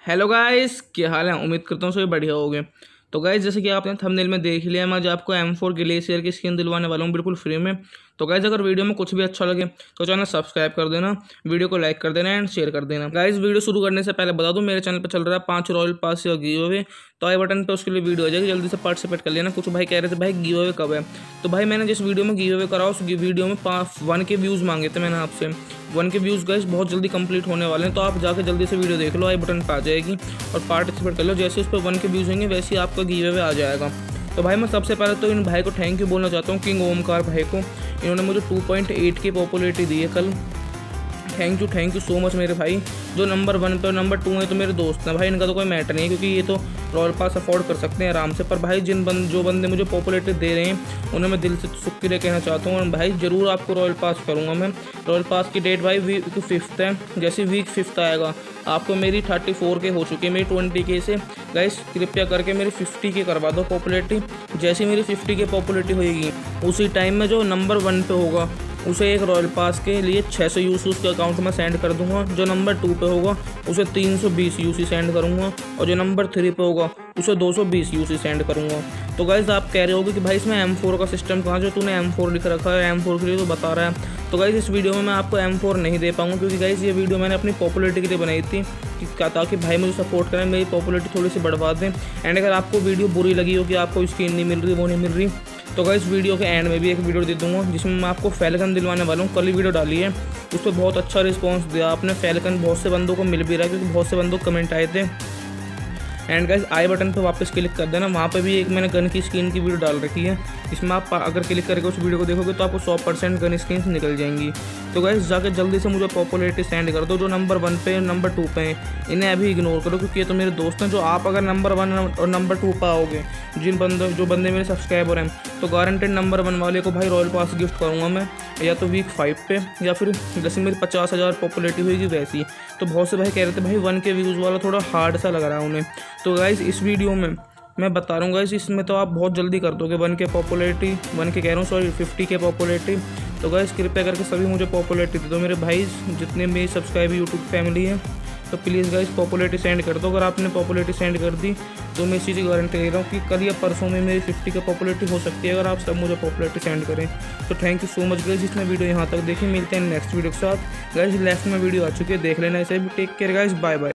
Hello guys, क्या हाल है। उम्मीद करता हूँ सभी बढ़िया होगे। तो गाइस, जैसे कि आपने थंबनेल में देख लिया, मैं आज आपको M4 ग्लेशियर की स्किन दिलवाने वाला हूँ बिल्कुल फ्री में। तो गाइस, अगर वीडियो में कुछ भी अच्छा लगे तो चैनल सब्सक्राइब कर देना, वीडियो को लाइक कर देना एंड शेयर कर देना। गाइस, वीडियो शुरू करने से पहले बता दूं, मेरे चैनल पर चल रहा है 5 रॉयल पास या गिव अवे। तो आई बटन पे उसके लिए वीडियो आ जाएगी, जल्दी से पार्टिसिपेट कर लेना। कुछ भाई कह रहे थे भाई गिव अवे कब है। तो भाई मैंने जिस वीडियो में गिव अवे करा उस वीडियो में 1 के व्यूज़ मांगे थे मैंने आपसे। 1 के व्यूज़ गाइस बहुत जल्दी कंप्लीट होने वाले हैं, तो आप जाकर जल्दी से वीडियो देख लो, आई बटन पर आ जाएगी और पार्टिसिपेट कर लो। जैसे उस पर 1 के व्यूज़ होंगे वैसे ही आपका गिव अवे आ जाएगा। तो भाई मैं सबसे पहले तो इन भाई को थैंक यू बोलना चाहता हूँ, किंग ओमकार भाई को। इन्होंने मुझे 2.8 की पॉपुलैरिटी दी है कल। थैंक यू सो मच मेरे भाई। जो नंबर 1 पे और नंबर 2 है तो मेरे दोस्त हैं भाई, इनका तो कोई मैटर नहीं है क्योंकि ये तो रॉयल पास अफोर्ड कर सकते हैं आराम से। पर भाई जो बंदे मुझे पॉपुलैरिटी दे रहे हैं उन्हें मैं दिल से शुक्रिया कहना चाहता हूँ। और भाई ज़रूर आपको रॉयल पास करूँगा मैं। रॉयल पास की डेट भाई वीक 5 है, जैसे वीक 5 आएगा आपको मेरी 34 के हो चुकी है, मेरी 20 के से। गाइस कृपया करके मेरी 50 के करवा दो पॉपुलैरिटी। जैसे मेरी 50 के पॉपुलैरिटी होएगी उसी टाइम में जो नंबर 1 पे होगा उसे एक रॉयल पास के लिए 600 यूसी उसके अकाउंट में सेंड कर दूंगा। जो नंबर 2 पे होगा उसे 320 यूसी सेंड करूंगा और जो नंबर 3 पे होगा उसे 220 यूसी सेंड करूंगा। तो गाइस आप कह रहे होगे कि भाई इसमें M4 का सिस्टम कहाँ, जो तूने M4 लिख रखा है M4 के लिए तो बता रहा है। तो गाइस इस वीडियो में मैं आपको M4 नहीं दे पाऊंगा क्योंकि गाइस ये वीडियो मैंने अपनी पॉपुलैरिटी के लिए बनाई थी ताकि भाई मुझे सपोर्ट करें, मेरी पॉपुलैरिटी थोड़ी सी बढ़वा दें। एंड अगर आपको वीडियो बुरी लगी हो कि आपको स्किन नहीं मिल रही, वो नहीं मिल रही, तो गाइस वीडियो के एंड में भी एक वीडियो दे दूंगा जिसमें मैं आपको फैल्कन दिलवाने वाला हूँ। कल ही वीडियो डाली है, उस पर बहुत अच्छा रिस्पांस दिया आपने। फैल्कन बहुत से बंदों को मिल भी रहा है क्योंकि बहुत से बंदों को कमेंट आए थे। एंड गाइस आई बटन पे वापस क्लिक कर देना, वहाँ पे भी एक मैंने गन की स्किन की वीडियो डाल रखी है। इसमें आप अगर क्लिक करके उस वीडियो को देखोगे तो आपको 100% गन स्किन्स निकल जाएंगी। तो गाइस जाके जल्दी से मुझे पॉपुलैरिटी सेंड कर दो। जो नंबर 1 पे और नंबर 2 पे हैं इन्हें अभी इग्नोर करो क्योंकि ये तो मेरे दोस्त हैं। जो आप अगर नंबर 1 और नंबर 2 पे आओगे, जो बंदे मेरे सब्सक्राइबर हैं, तो गारंटेड नंबर 1 वाले को भाई रॉयल पास गिफ्ट करूँगा मैं, या तो वीक 5 पे या फिर जैसे मेरी 50,000 पॉपुलैरिटी होगी वैसी। तो बहुत से भाई कह रहे थे भाई 1 के व्यूज़ वाला थोड़ा हार्ड सा लग रहा है उन्हें। तो गाइस इस वीडियो में मैं बता रहा हूँ गाइस, इसमें तो आप बहुत जल्दी कर दोगे 1 के पॉपुलैरिटी, 1 के कह रहा हूँ सॉरी 50 के पॉपुलैरिटी। तो गाइस कृपया करके सभी मुझे पॉपुलैरिटी दे दो मेरे भाई, जितने मेरी सब्सक्राइब यूट्यूब फैमिली है। तो प्लीज़ गाइस पॉपुलैरिटी सेंड कर दो। अगर आपने पॉपुलैरिटी सेंड कर दी तो मैं इसी की गारंटी ले रहा हूँ कि कल या परसों में मेरी 50 का पॉपुलैरिटी हो सकती है अगर आप सब मुझे पॉपुलैरिटी सेंड करें। तो thank you so much guys जिसने वीडियो यहाँ तक देखी। मिलते हैं नेक्स्ट वीडियो के साथ। गाइस लेफ्ट में वीडियो आ चुकी है, देख लेना इसे भी। Take care guys, bye bye.